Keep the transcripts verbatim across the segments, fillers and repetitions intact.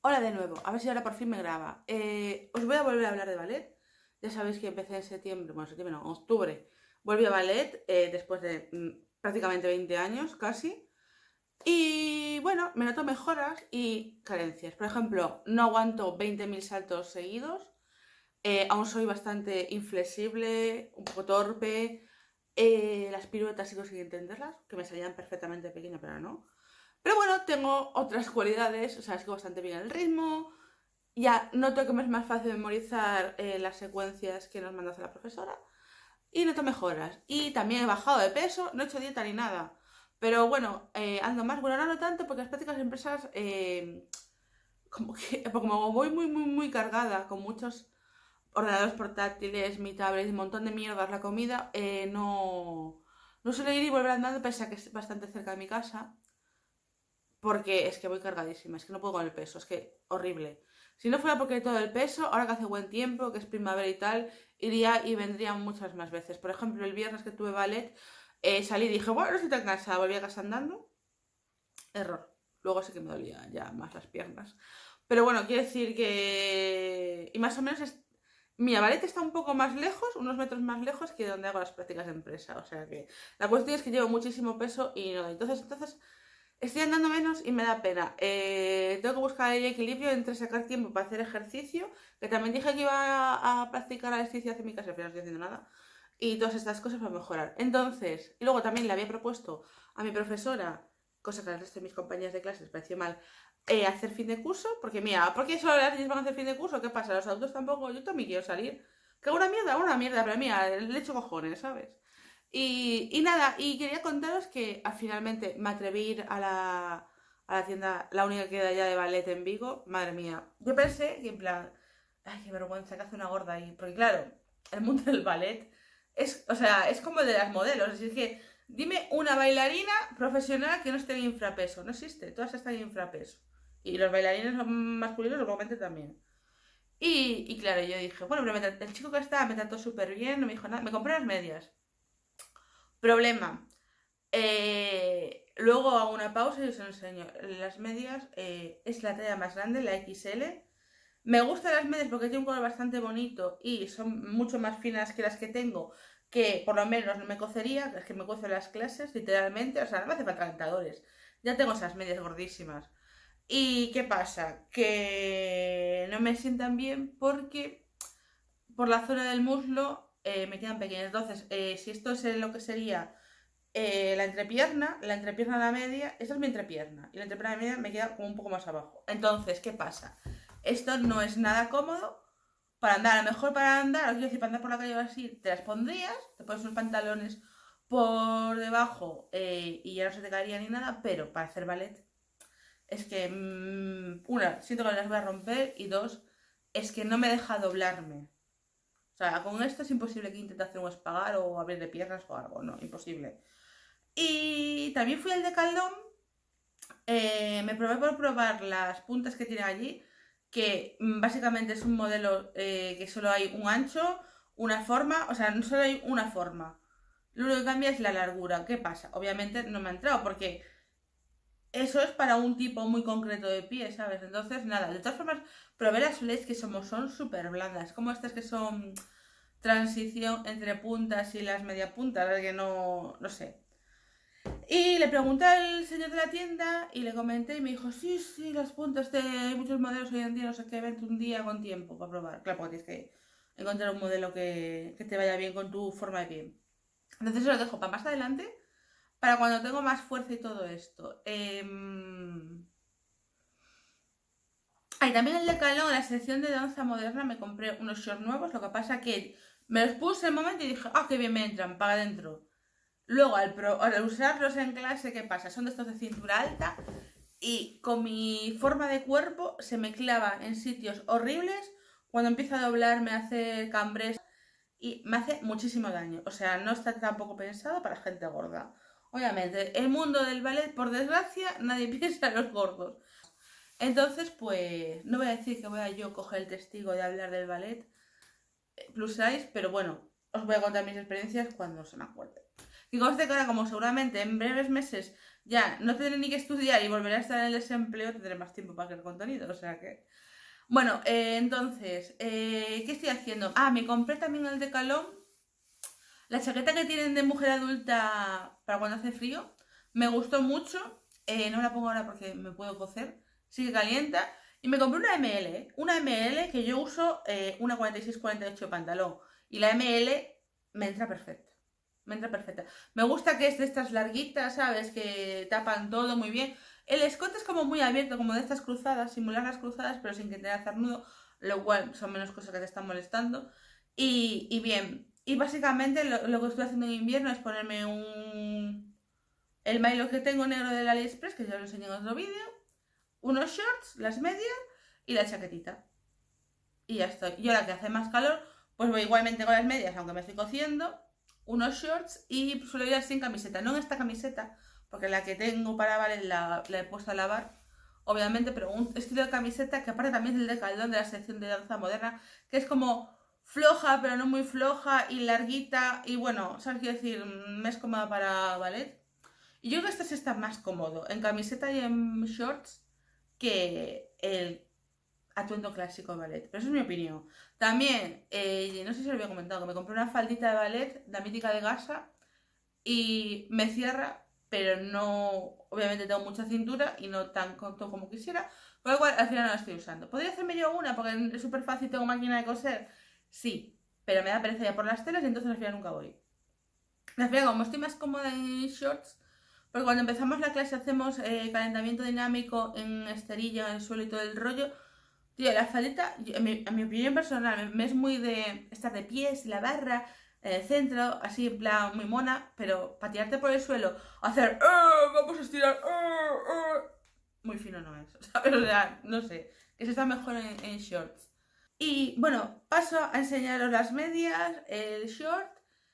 Hola de nuevo, a ver si ahora por fin me graba. Eh, os voy a volver a hablar de ballet. Ya sabéis que empecé en septiembre, bueno, septiembre no, en octubre. Volví a ballet eh, después de mm, prácticamente veinte años, casi. Y bueno, me noto mejoras y carencias. Por ejemplo, no aguanto veinte mil saltos seguidos. Eh, aún soy bastante inflexible, un poco torpe. Eh, las piruetas sigo sin entenderlas, que me salían perfectamente pequeña, pero no. Pero bueno, tengo otras cualidades, o sea, es que bastante bien el ritmo. Ya noto que me es más fácil memorizar eh, las secuencias que nos manda hacer la profesora. Y noto mejoras. Y también he bajado de peso, no he hecho dieta ni nada. Pero bueno, eh, ando más. Bueno, ahora no tanto porque las prácticas de empresas, eh, como que como voy muy, muy, muy cargada, con muchos ordenadores portátiles, mi tablet, un montón de mierdas, la comida, eh, no, no suelo ir y volver andando, pese a que es bastante cerca de mi casa. Porque es que voy cargadísima, es que no puedo con el peso, es que horrible. Si no fuera porque todo el peso, ahora que hace buen tiempo, que es primavera y tal, iría y vendría muchas más veces. Por ejemplo, el viernes que tuve ballet, eh, salí y dije, bueno, no estoy tan cansada, volví a casa andando. Error. Luego sí que me dolía ya más las piernas. Pero bueno, quiero decir que... Y más o menos es... Mi ballet está un poco más lejos, unos metros más lejos que donde hago las prácticas de empresa. O sea que la cuestión es que llevo muchísimo peso y no. Entonces, entonces estoy andando menos y me da pena. Eh, tengo que buscar el equilibrio entre sacar tiempo para hacer ejercicio, que también dije que iba a, a practicar ejercicio hace mi casa, pero no estoy haciendo nada. Y todas estas cosas para mejorar. Entonces, y luego también le había propuesto a mi profesora, cosa que al resto de mis compañeras de clase les pareció mal, eh, hacer fin de curso, porque mira, ¿por qué solo las niñas van a hacer fin de curso? ¿Qué pasa? Los adultos tampoco, yo también quiero salir. Que una mierda, una mierda, pero mira, le echo cojones, ¿sabes? Y, y nada, y quería contaros que ah, finalmente me atreví a ir a la, a la tienda, la única que queda ya de ballet en Vigo. Madre mía, yo pensé que en plan, ay, qué vergüenza que hace una gorda ahí. Porque claro, el mundo del ballet es, o sea, es como el de las modelos. Es decir, que dime una bailarina profesional que no esté en infrapeso. No existe, todas están en infrapeso. Y los bailarines masculinos normalmente también. Y, y claro, yo dije, bueno, pero me, el chico que estaba me trató súper bien, no me dijo nada, me compré las medias. Problema. Eh, luego hago una pausa y os enseño. Las medias eh, es la talla más grande, la X L. Me gustan las medias porque tiene un color bastante bonito y son mucho más finas que las que tengo, que por lo menos no me cocería, es que me cozo en las clases, literalmente. O sea, no me hace falta calentadores. Ya tengo esas medias gordísimas. ¿Y qué pasa? Que no me sientan bien porque por la zona del muslo eh, me quedan pequeñas. Entonces, eh, si esto es lo que sería eh, la entrepierna, la entrepierna a la media, esta es mi entrepierna, y la entrepierna a la media me queda como un poco más abajo. Entonces, ¿qué pasa? Esto no es nada cómodo para andar, a lo mejor para andar, os quiero decir, para andar por la calle o así, te las pondrías, te pones unos pantalones por debajo eh, y ya no se te caería ni nada, pero para hacer ballet es que, mmm, una, siento que las voy a romper y dos, es que no me deja doblarme. O sea, con esto es imposible que intente hacer un espagar o abrirle piernas o algo, no, imposible. Y también fui al Decathlon, eh, me probé por probar las puntas que tiene allí, que mm, básicamente es un modelo eh, que solo hay un ancho, una forma, o sea, no solo hay una forma. Lo único que cambia es la largura. ¿Qué pasa? Obviamente no me ha entrado porque eso es para un tipo muy concreto de pie, ¿sabes? Entonces, nada, de todas formas, probé las Lace que somos, son súper blandas, como estas que son transición entre puntas y las media puntas, que no, no sé. Y le pregunté al señor de la tienda y le comenté y me dijo, sí, sí, las puntas, de... hay muchos modelos hoy en día, no sé qué, vente un día con tiempo para probar. Claro, porque tienes que encontrar un modelo que, que te vaya bien con tu forma de pie. Entonces se lo dejo para más adelante, para cuando tengo más fuerza y todo esto. Eh... Ah, y también el Decathlon, en la sección de danza moderna, me compré unos shorts nuevos, lo que pasa que me los puse en el momento y dije, ah, qué bien me entran, para adentro. Luego, al, pro, al usarlos en clase, ¿qué pasa? Son de estos de cintura alta y con mi forma de cuerpo se me clava en sitios horribles. Cuando empiezo a doblar me hace cambres y me hace muchísimo daño. O sea, no está tampoco pensado para gente gorda. Obviamente, el mundo del ballet, por desgracia, nadie piensa en los gordos. Entonces, pues, no voy a decir que voy a yo coger el testigo de hablar del ballet plus size, pero bueno, os voy a contar mis experiencias cuando se me acuerde. Y conste que ahora, como seguramente en breves meses ya no tendré ni que estudiar y volveré a estar en el desempleo, tendré más tiempo para hacer contenido, o sea que... Bueno, eh, entonces, eh, ¿qué estoy haciendo? Ah, me compré también el Decathlon, la chaqueta que tienen de mujer adulta para cuando hace frío, me gustó mucho, eh, no la pongo ahora porque me puedo cocer, sigue calienta, y me compré una eme ele, ¿eh? Una eme ele que yo uso eh, una cuarenta y seis cuarenta y ocho de pantalón, y la eme ele me entra perfecta. Me entra perfecta. Me gusta que es de estas larguitas, ¿sabes? Que tapan todo muy bien. El escote es como muy abierto, como de estas cruzadas, simular las cruzadas, pero sin que te hacer nudo, lo cual son menos cosas que te están molestando. Y, y bien, y básicamente lo, lo que estoy haciendo en invierno es ponerme un... el Milo que tengo negro del AliExpress, que ya lo enseñé en otro vídeo, unos shorts, las medias y la chaquetita. Y ya estoy. Y ahora que hace más calor, pues voy igualmente con las medias, aunque me estoy cociendo, unos shorts y suelo ir sin camiseta. No en esta camiseta, porque la que tengo para Vale la, la he puesto a lavar, obviamente, pero un estilo de camiseta que aparte también es el de Decathlon de la sección de danza moderna, que es como floja, pero no muy floja y larguita. Y bueno, ¿sabes qué decir? Me es cómoda para ballet. Y yo creo que este sí está más cómodo en camiseta y en shorts que el atuendo clásico de ballet. Pero eso es mi opinión. También, eh, no sé si lo había comentado, que me compré una faldita de ballet, la mítica de gasa, y me cierra, pero no, obviamente tengo mucha cintura y no tan corto como quisiera, por lo cual al final no la estoy usando. ¿Podría hacerme yo una? Porque es súper fácil, tengo máquina de coser. Sí, pero me da pereza ya por las telas y entonces al final nunca voy. Al final, como estoy más cómoda en shorts, porque cuando empezamos la clase hacemos eh, calentamiento dinámico en esterilla, en el suelo y todo el rollo. Tío, la faldita, yo, en, mi, en mi opinión personal, me, me es muy de estar de pies, la barra, en el centro, así en plan muy mona, pero para tirarte por el suelo, hacer ¡oh! Vamos a estirar, ¡oh! ¡oh! Muy fino no es, ¿sabes? O sea, no sé, que se está mejor en, en shorts. Y bueno, paso a enseñaros las medias, el short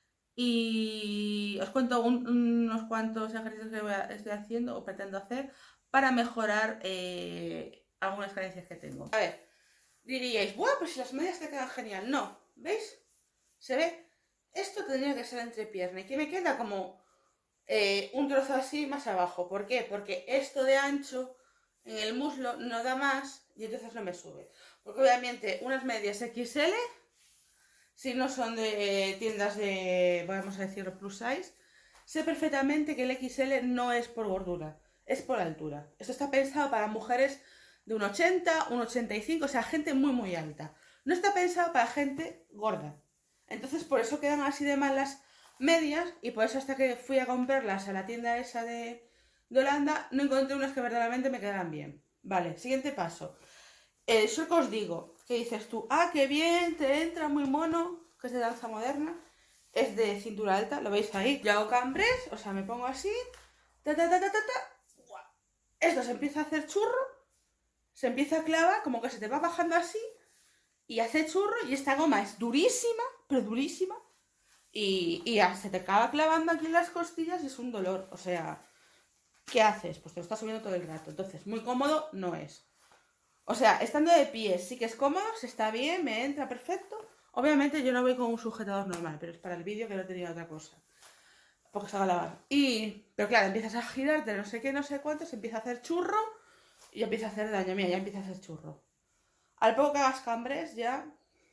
y os cuento un, unos cuantos ejercicios que voy a, estoy haciendo o pretendo hacer para mejorar eh, algunas carencias que tengo. A ver, diríais, ¡buah! Pues si las medias te quedan genial. No, ¿veis? ¿Se ve? Esto tendría que ser entrepierna y que me queda como eh, un trozo así más abajo. ¿Por qué? Porque esto de ancho en el muslo no da más y entonces no me sube. Porque obviamente unas medias equis ele, si no son de tiendas de, vamos a decirlo, plus size, sé perfectamente que el equis ele no es por gordura, es por altura. Esto está pensado para mujeres de un ochenta, un ochenta y cinco, o sea, gente muy muy alta. No está pensado para gente gorda. Entonces por eso quedan así de mal las medias y por eso hasta que fui a comprarlas a la tienda esa de, de Holanda no encontré unas que verdaderamente me quedaran bien. Vale, siguiente paso. El short que os digo, ¿qué dices tú? Ah, qué bien, te entra muy mono, que es de danza moderna. Es de cintura alta, lo veis ahí. Yo hago cambrés, o sea, me pongo así. Ta, ta, ta, ta, ta, ta. Esto se empieza a hacer churro, se empieza a clavar, como que se te va bajando así. Y hace churro y esta goma es durísima, pero durísima. Y, y ya se te acaba clavando aquí en las costillas y es un dolor. O sea, ¿qué haces? Pues te lo estás subiendo todo el rato. Entonces, muy cómodo no es. O sea, estando de pies sí que es cómodo, se está bien, me entra perfecto. Obviamente yo no voy con un sujetador normal, pero es para el vídeo que no tenía otra cosa. Porque se va a lavar. Y, pero claro, empiezas a girarte, no sé qué, no sé cuánto, se empieza a hacer churro y empieza a hacer daño. Mira, ya empieza a hacer churro. Al poco que hagas cambres ya...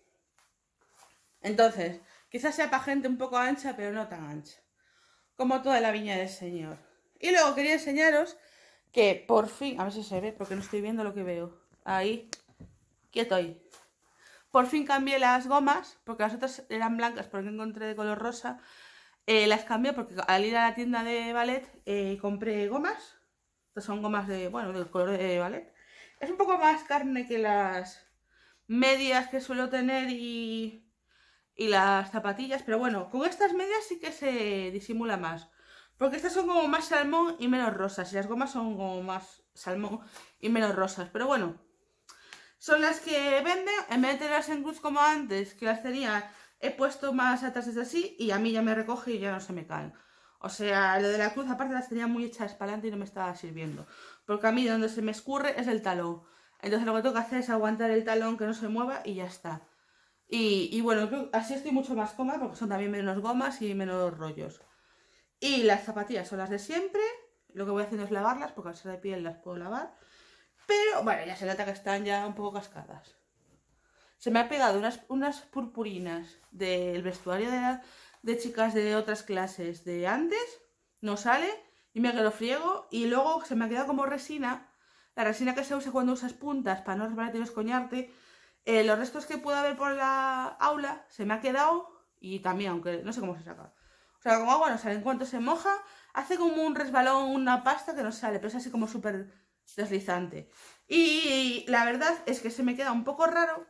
Entonces, quizás sea para gente un poco ancha, pero no tan ancha. Como toda la viña del Señor. Y luego quería enseñaros que por fin... A ver si se ve, porque no estoy viendo lo que veo. Ahí. Quieto ahí. Por fin cambié las gomas, porque las otras eran blancas, porque encontré de color rosa. Eh, las cambié porque al ir a la tienda de ballet eh, compré gomas. Estas son gomas de, bueno, del color de ballet. Es un poco más carne que las medias que suelo tener y, y las zapatillas. Pero bueno, con estas medias sí que se disimula más. Porque estas son como más salmón y menos rosas. Y las gomas son como más salmón y menos rosas. Pero bueno, son las que venden. En vez de tenerlas en cruz como antes, que las tenía, he puesto más atrás desde así. Y a mí ya me recoge y ya no se me caen. O sea, lo de la cruz aparte las tenía muy hechas para adelante y no me estaba sirviendo. Porque a mí donde se me escurre es el talón. Entonces lo que tengo que hacer es aguantar el talón que no se mueva y ya está. Y, y bueno, así estoy mucho más cómoda porque son también menos gomas y menos rollos. Y las zapatillas son las de siempre. lo que voy haciendo es lavarlas, porque al ser de piel las puedo lavar. Pero bueno, ya se nota que están ya un poco cascadas. Se me ha pegado unas, unas purpurinas del vestuario de, la, de chicas de otras clases de antes. No sale y me lo friego. Y luego se me ha quedado como resina. La resina que se usa cuando usas puntas para no resbalarte y no escoñarte. Eh, los restos que pueda haber por la aula se me ha quedado. Y también, aunque no sé cómo se saca. O sea, como agua no sale. En cuanto se moja, hace como un resbalón, una pasta que no sale. Pero es así como súper deslizante. Y la verdad es que se me queda un poco raro.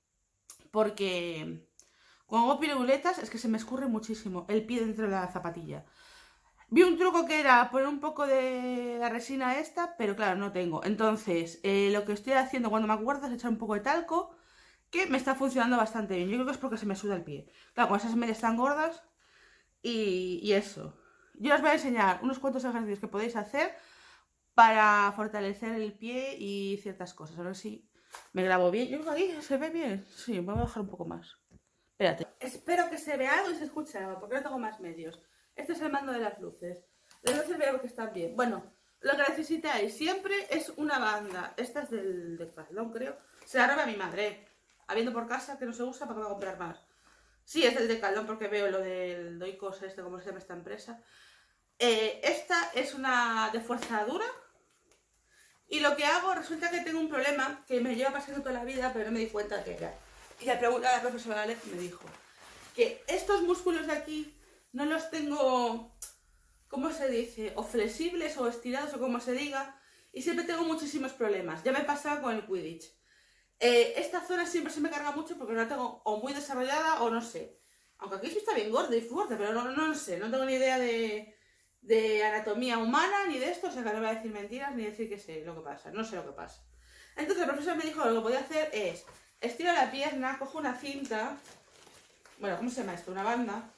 Porque cuando hago piruletas es que se me escurre muchísimo el pie dentro de la zapatilla. Vi un truco que era poner un poco de la resina esta, pero claro, no tengo. Entonces, eh, lo que estoy haciendo cuando me acuerdo es echar un poco de talco, que me está funcionando bastante bien. Yo creo que es porque se me suda el pie. Claro, con esas medias tan gordas y, y eso. Yo os voy a enseñar unos cuantos ejercicios que podéis hacer para fortalecer el pie y ciertas cosas. A ver si me grabo bien. Yo creo que ahí se ve bien. Sí, me voy a bajar un poco más. Espérate. Espero que se vea algo y se escuche algo, porque no tengo más medios. Este es el mando de las luces. Las luces veo que están bien. Bueno, lo que necesitáis siempre es una banda. Esta es del Decathlon, creo. Se la roba a mi madre. Habiendo por casa que no se usa, ¿para qué va a comprar más? Sí, es del Decathlon porque veo lo del Doicos, este, como se llama esta empresa. Eh, esta es una de fuerza dura. Y lo que hago, resulta que tengo un problema que me lleva pasando toda la vida, pero no me di cuenta que era. Y al preguntar a la profesora Alex me dijo que estos músculos de aquí no los tengo, ¿cómo se dice? O flexibles o estirados o como se diga. Y siempre tengo muchísimos problemas. Ya me pasaba con el Quidditch. Eh, esta zona siempre se me carga mucho porque no la tengo o muy desarrollada o no sé. Aunque aquí sí está bien gorda y fuerte, pero no, no, no sé. No tengo ni idea de, de anatomía humana ni de esto. O sea que no voy a decir mentiras ni decir que sé lo que pasa. No sé lo que pasa. Entonces el profesor me dijo que lo que podía hacer es estiro la pierna, cojo una cinta. Bueno, ¿cómo se llama esto? Una banda.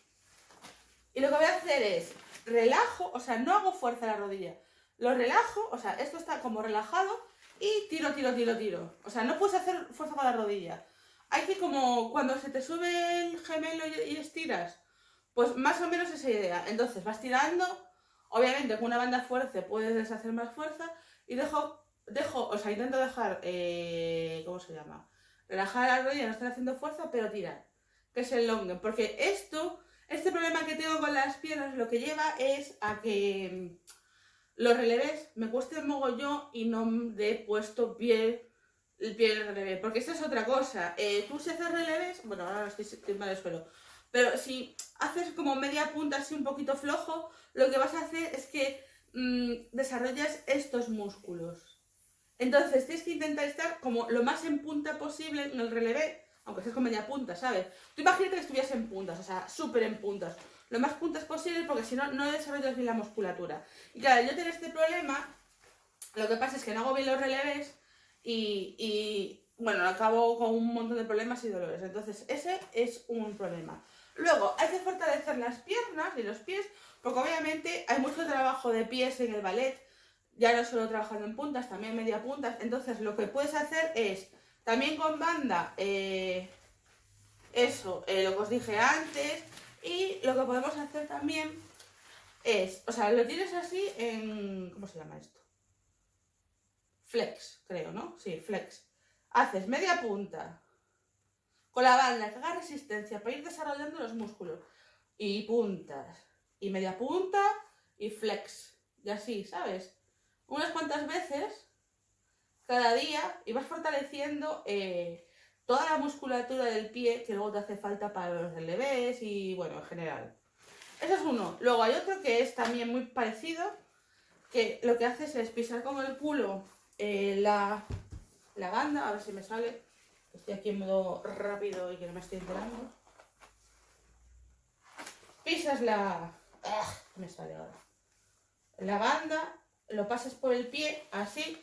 Y lo que voy a hacer es relajo, o sea, no hago fuerza a la rodilla. Lo relajo, o sea, esto está como relajado y tiro, tiro, tiro, tiro. O sea, no puedes hacer fuerza con la rodilla. Hay que como cuando se te sube el gemelo y estiras, pues más o menos esa idea. Entonces vas tirando, obviamente con una banda fuerte puedes hacer más fuerza y dejo, dejo, o sea, intento dejar, eh, ¿cómo se llama? Relajar la rodilla, no estar haciendo fuerza, pero tirar, que es el longen. Porque esto, este problema que tengo con las piernas lo que lleva es a que los releves me cueste mogollón y no le he puesto pie, el pie del relevé. Porque esa es otra cosa. Eh, tú si haces releves, bueno, ahora estoy, estoy mal del suelo, pero si haces como media punta así un poquito flojo, lo que vas a hacer es que mmm, desarrollas estos músculos. Entonces tienes que intentar estar como lo más en punta posible en el relevé, aunque estés con media punta, ¿sabes? Tú imagínate que estuvieras en puntas, o sea, súper en puntas. Lo más puntas posible porque si no, no desarrollas bien la musculatura. Y claro, yo tengo este problema, lo que pasa es que no hago bien los releves y, y bueno, acabo con un montón de problemas y dolores. Entonces ese es un problema. Luego, hay que fortalecer las piernas y los pies, porque obviamente hay mucho trabajo de pies en el ballet. Ya no solo trabajando en puntas, también media puntas. Entonces lo que puedes hacer es, también con banda, eh, eso, eh, lo que os dije antes. Y lo que podemos hacer también es, o sea, lo tienes así en, ¿cómo se llama esto? Flex, creo, ¿no? Sí, flex. Haces media punta con la banda que haga resistencia para ir desarrollando los músculos. Y puntas. Y media punta y flex. Y así, ¿sabes? Unas cuantas veces cada día y vas fortaleciendo eh, toda la musculatura del pie que luego te hace falta para los releves y bueno, en general. Eso es uno. Luego hay otro que es también muy parecido, que lo que haces es pisar con el culo eh, la, la banda, a ver si me sale. Estoy aquí en modo rápido y que no me estoy enterando. Pisas la... ¡Ah! Me sale ahora. La banda, lo pasas por el pie, así.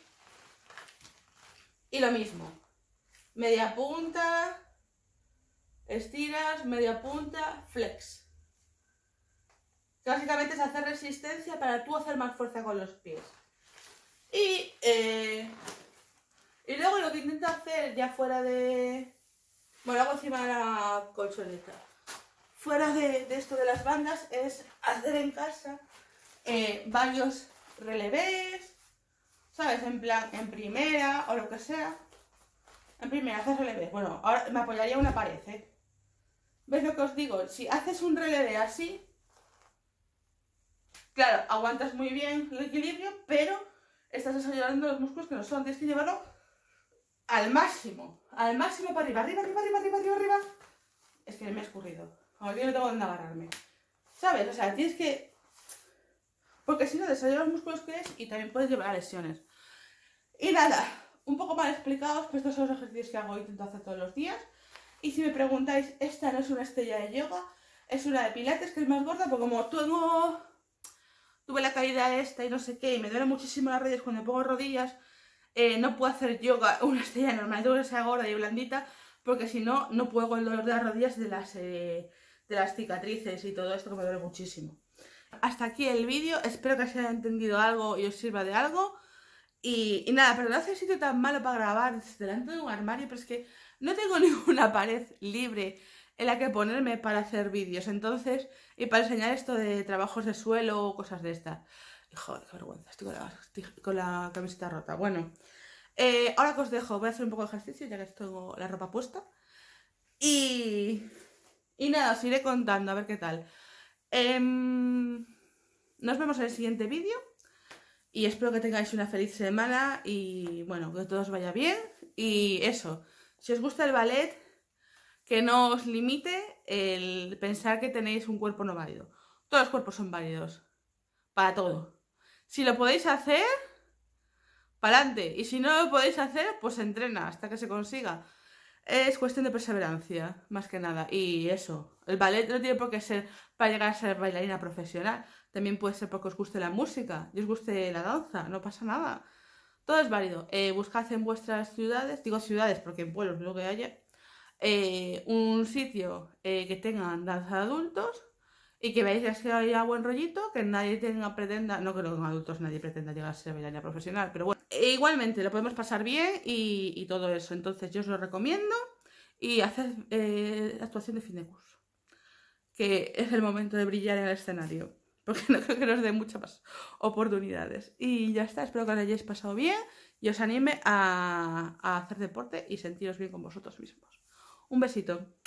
Y lo mismo. Media punta, estiras, media punta, flex. Básicamente es hacer resistencia para tú hacer más fuerza con los pies. Y, eh, y luego lo que intento hacer ya fuera de... Bueno, hago encima de la colchoneta. Fuera de, de esto de las bandas es hacer en casa eh, varios relevés, ¿sabes? En plan, en primera o lo que sea. En primera haces relevés. Bueno, ahora me apoyaría una pared, ¿eh? ¿Ves lo que os digo? Si haces un relevé así, claro, aguantas muy bien el equilibrio, pero estás desarrollando los músculos que no son. Tienes que llevarlo al máximo, al máximo para arriba, arriba, arriba, arriba, arriba, arriba, arriba. Es que me he escurrido. Ahora yo no tengo dónde agarrarme. ¿Sabes? O sea, tienes que... Porque si no, desarrollas los músculos que es y también puedes llevar a lesiones. Y nada, un poco mal explicados, pues estos son los ejercicios que hago e intento hacer todos los días. Y si me preguntáis, esta no es una estrella de yoga, es una de pilates que es más gorda, porque como tengo... tuve la caída esta y no sé qué, y me duele muchísimo las rodillas cuando me pongo rodillas, eh, no puedo hacer yoga, una estrella normal, tengo que ser gorda y blandita, porque si no, no puedo con el dolor de las rodillas de las, eh, de las cicatrices y todo esto que me duele muchísimo. Hasta aquí el vídeo, espero que os haya entendido algo y os sirva de algo. Y, y nada, pero no hace sitio tan malo para grabar delante de un armario, pero es que no tengo ninguna pared libre en la que ponerme para hacer vídeos, entonces, y para enseñar esto de trabajos de suelo o cosas de estas. Joder, qué vergüenza, estoy con la, con la camiseta rota. Bueno, eh, ahora que os dejo, voy a hacer un poco de ejercicio ya que tengo la ropa puesta. Y, y nada, os iré contando a ver qué tal. Eh, nos vemos en el siguiente vídeo. Y espero que tengáis una feliz semana y bueno, que todo os vaya bien. Y eso, si os gusta el ballet, que no os limite el pensar que tenéis un cuerpo no válido. Todos los cuerpos son válidos, para todo. Si lo podéis hacer, para adelante. Y si no lo podéis hacer, pues entrena hasta que se consiga. Es cuestión de perseverancia, más que nada. Y eso, el ballet no tiene por qué ser para llegar a ser bailarina profesional. También puede ser porque os guste la música y os guste la danza, no pasa nada. Todo es válido. Eh, buscad en vuestras ciudades, digo ciudades porque en pueblos lo que haya, eh, un sitio eh, que tengan danza de adultos y que veáis que haya buen rollito, que nadie tenga pretenda, no creo que en adultos nadie pretenda llegar a ser bailarina profesional, pero bueno, e igualmente lo podemos pasar bien y, y todo eso. Entonces yo os lo recomiendo y haced eh, actuación de fin de curso, que es el momento de brillar en el escenario, porque no creo que nos dé muchas más oportunidades. Y ya está, espero que lo hayáis pasado bien y os anime a, a hacer deporte y sentiros bien con vosotros mismos. Un besito.